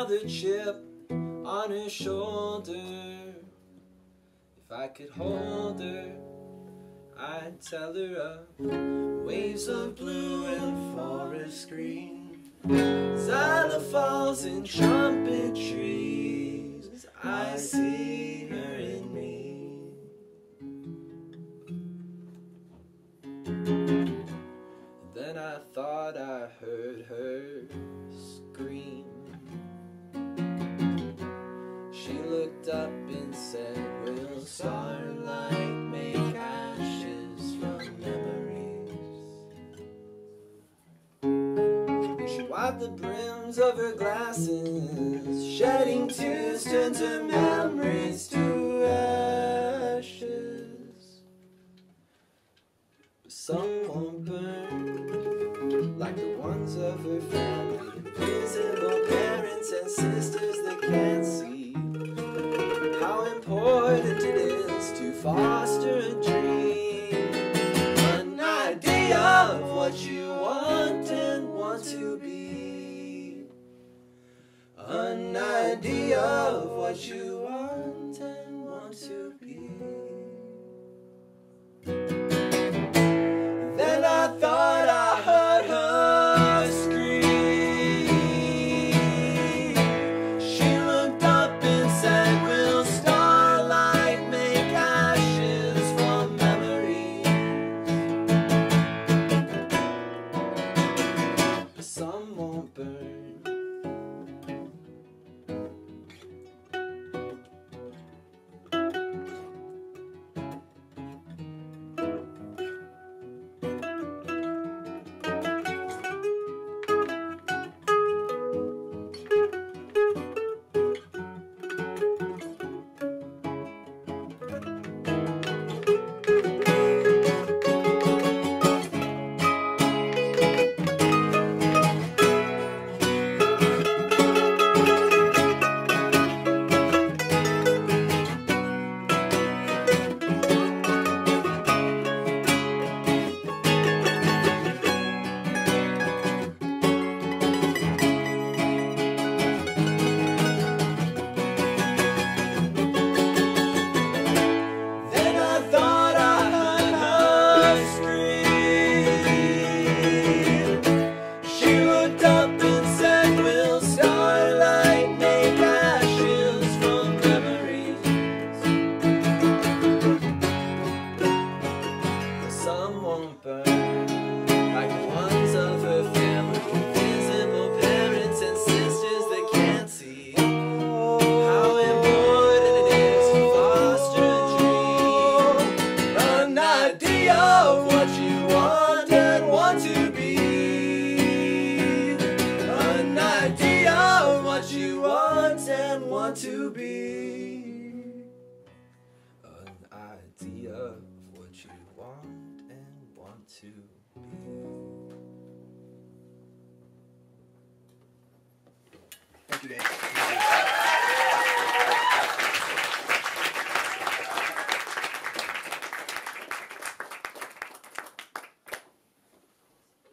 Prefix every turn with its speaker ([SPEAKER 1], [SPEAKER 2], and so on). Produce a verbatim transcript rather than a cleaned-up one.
[SPEAKER 1] another chip on her shoulder. If I could hold her, I'd tell her of waves of blue and forest green, xylophones and trumpet trees. I see her in me. Then I thought I heard her scream. She looked up and said, "Will starlight make ashes from memories?" She wiped the brims of her glasses, shedding tears turned her memories to ashes. But some won't burn like the ones of her family, invisible parents and sisters that can't see how important it is to foster a dream, an idea of what you want and want to be, an idea of what you want and want to be. Then I thought I heard her scream. She looked up and said, "Will starlight make ashes from memories?" But some won't burn. Some won't burn like the ones of her family, invisible parents and sisters that can't see how important it is to foster a dream, an idea of what you want and want to be, an idea of what you want and want to be, an idea of what you want and want to be. Thank you guys.